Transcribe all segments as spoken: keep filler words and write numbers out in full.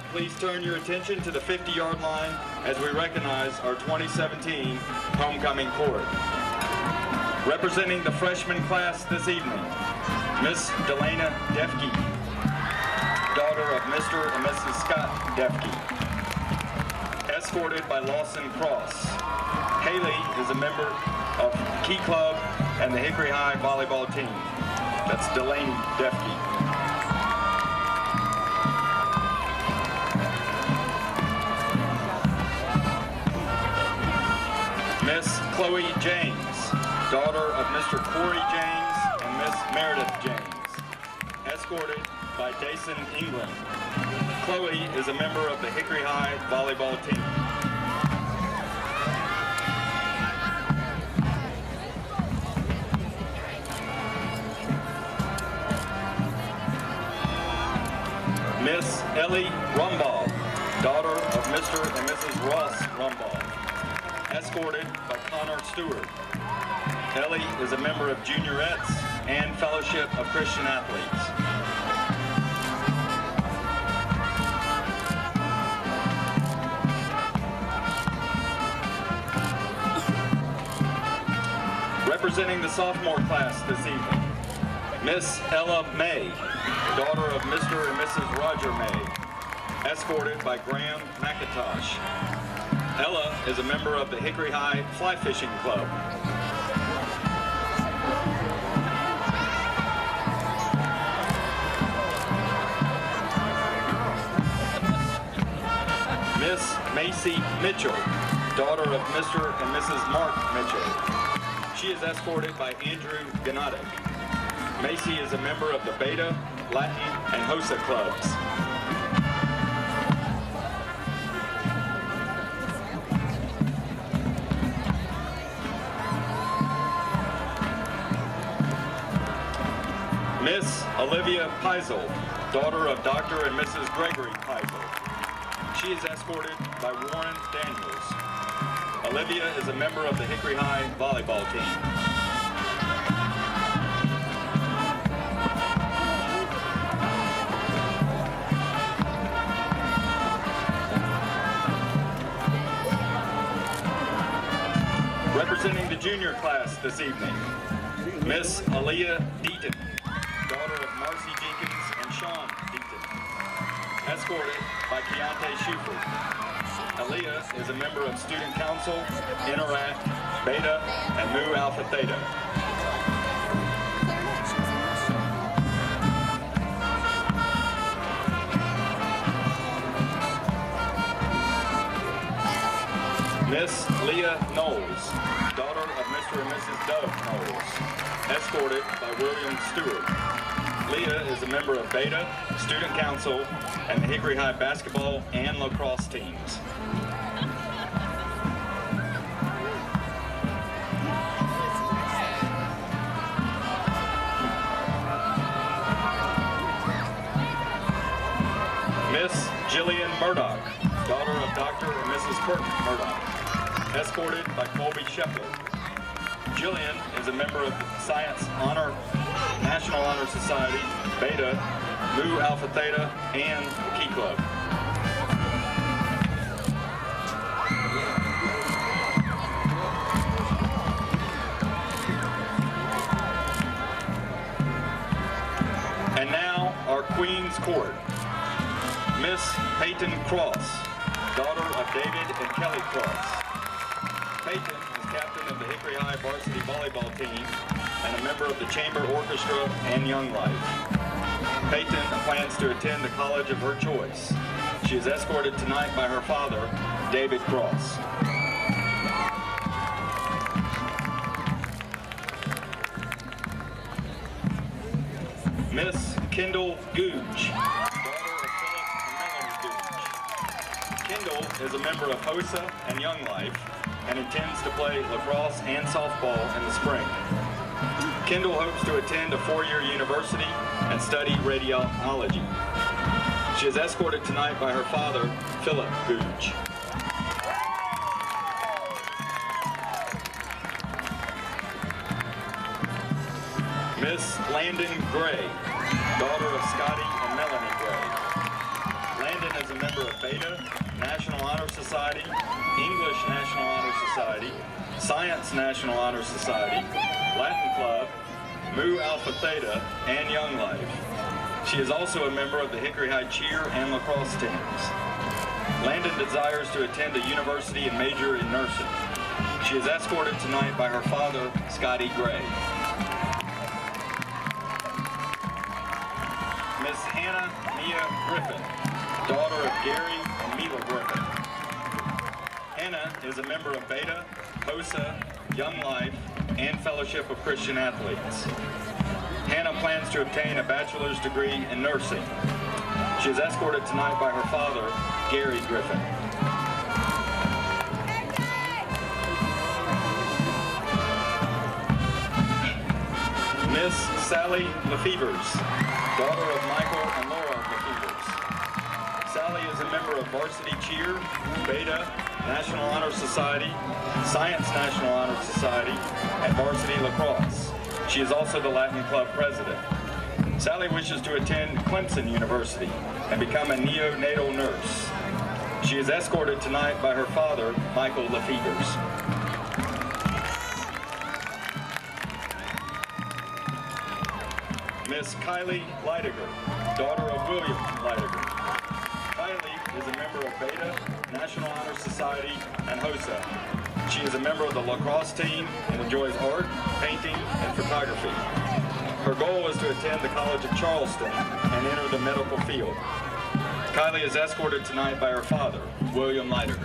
please turn your attention to the fifty-yard line as we recognize our twenty seventeen homecoming court. Representing the freshman class this evening, Miss Delana Defke, daughter of Mister and Missus Scott Defke, escorted by Lawson Cross. Haley is a member of Key Club and the Hickory High volleyball team. That's Delaney Defke. Miss Chloe James, daughter of Mister Corey James and Miss Meredith James, escorted by Dason England. Chloe is a member of the Hickory High volleyball team. Miss Ellie Rumball, daughter of Mister and Missus Ross Rumball, escorted by Connor Stewart. Ellie is a member of Juniorettes and Fellowship of Christian Athletes. Representing the sophomore class this evening, Miss Ella May, daughter of Mister and Missus Roger May, escorted by Graham McIntosh. Ella is a member of the Hickory High Fly Fishing Club. Miss Macy Mitchell, daughter of Mister and Missus Mark Mitchell. She is escorted by Andrew Gnotic. Macy is a member of the Beta, Latin, and Hosa clubs. Miss Olivia Peisel, daughter of Doctor and Missus Gregory Peisel. She is escorted by Warren Daniels. Olivia is a member of the Hickory High volleyball team. Representing the junior class this evening, Miss Aaliyah Deaton, daughter of Marcy Jenkins and Sean Deaton, escorted by Keontae Shuford. Aaliyah is a member of Student Council, Interact, Beta, and Mu Alpha Theta. Miss Leah Knowles, daughter of Mister and Missus Doug Knowles, escorted by William Stewart. Leah is a member of Beta, Student Council, and the Hickory High basketball and lacrosse teams. Miss Jillian Murdoch, daughter of Doctor and Missus Kurt Murdoch, escorted by Colby Shepler. Jillian is a member of the Science Honor, National Honor Society, Beta, Mu Alpha Theta, and the Key Club. And now, our Queen's Court. Miss Peyton Cross, daughter of David and Kelly Cross. Peyton is captain of the Hickory High varsity volleyball team and a member of the Chamber Orchestra and Young Life. Peyton plans to attend the college of her choice. She is escorted tonight by her father, David Cross. Miss Kendall Googe, daughter of Philip and Melanie Googe. Kendall is a member of HOSA and Young Life and intends to play lacrosse and softball in the spring. Kendall hopes to attend a four-year university and study radiology. She is escorted tonight by her father, Philip Googe. Miss Landon Gray, daughter of Scotty and Melanie Gray. Landon is is a member of Beta, National Honor Society, English National Honor Society, Science National Honor Society, Latin Club, Mu Alpha Theta, and Young Life. She is also a member of the Hickory High cheer and lacrosse teams. Landon desires to attend a university and major in nursing. She is escorted tonight by her father, Scotty Gray. Miss Hannah Mia Griffin, daughter of Gary and Mila Griffin. Hannah is a member of Beta, HOSA, Young Life, and Fellowship of Christian Athletes. Hannah plans to obtain a bachelor's degree in nursing. She is escorted tonight by her father, Gary Griffin. Miss Sally Lefevers, daughter of Michael and Laura Lefevers. Sally is a member of Varsity Cheer, Beta, National Honor Society, Science National Honor Society, and Varsity Lacrosse. She is also the Latin Club president. Sally wishes to attend Clemson University and become a neonatal nurse. She is escorted tonight by her father, Michael Lefevers. Miss Kylie Leidiger, daughter of William Leidiger. Kylie is a member of Beta, National Honor Society, and HOSA. She is a member of the lacrosse team and enjoys art, painting, and photography. Her goal is to attend the College of Charleston and enter the medical field. Kylie is escorted tonight by her father, William Leidiger.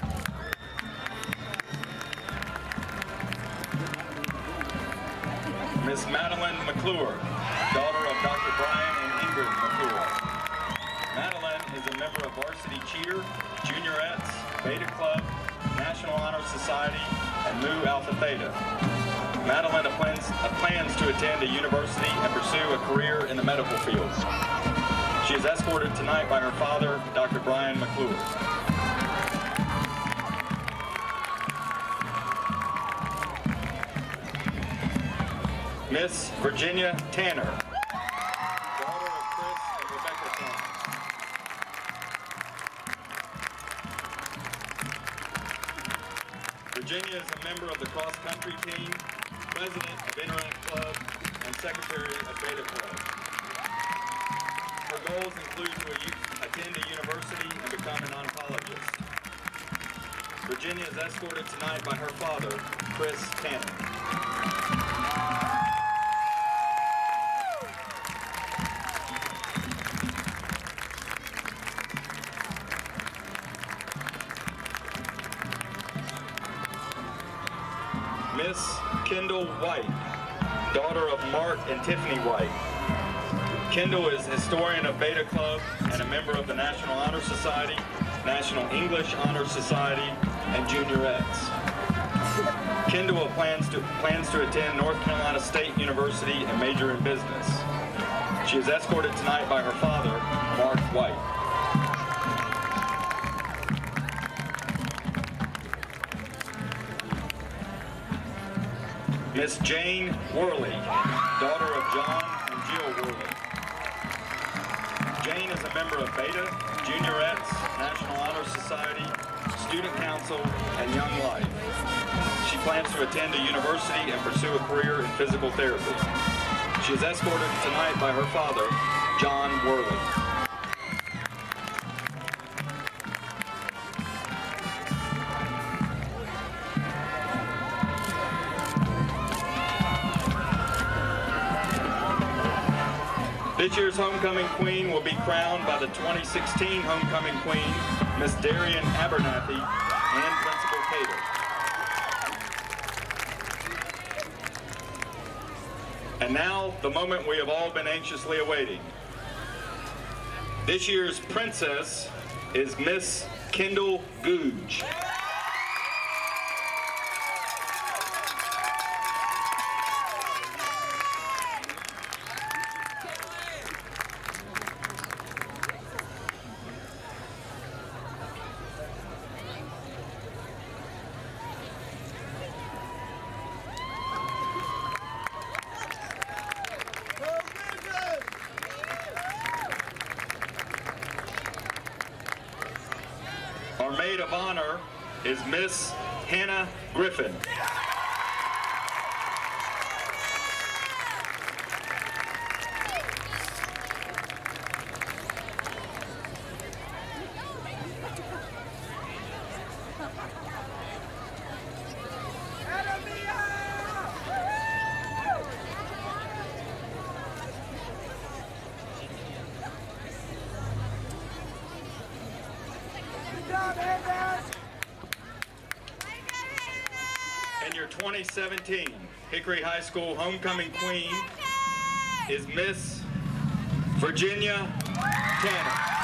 Miss Madeline McClure, daughter of Doctor Brian and Ingrid McClure. Madeline is a member of Varsity Cheer, Juniorettes, Beta Club, National Honor Society, and Mu Alpha Theta. Madeline plans, plans to attend a university and pursue a career in the medical field. She is escorted tonight by her father, Doctor Brian McClure. Miss Virginia Tanner, daughter of Chris and Rebecca Tanner. Virginia is a member of the cross-country team, president of Interact Club, and secretary of Beta Club. Her goals include to attend a university and become an oncologist. Virginia is escorted tonight by her father, Chris Tanner. Miss Kendall White, daughter of Mark and Tiffany White. Kendall is historian of Beta Club and a member of the National Honor Society, National English Honor Society, and Juniorettes. Kendall plans to, plans to attend North Carolina State University and major in business. She is escorted tonight by her father, Mark White. Miss Jane Worley, daughter of John and Jill Worley. Jane is a member of Beta, Juniorettes, National Honor Society, Student Council, and Young Life. She plans to attend a university and pursue a career in physical therapy. She is escorted tonight by her father, John Worley. This year's homecoming queen will be crowned by the twenty sixteen homecoming queen, Miss Darian Abernathy and Principal Cater. And now, the moment we have all been anxiously awaiting. This year's princess is Miss Kendall Googe. Our maid of honor is Miss Hannah Griffin. And your twenty seventeen Hickory High School homecoming queen is Miss Virginia Tanner.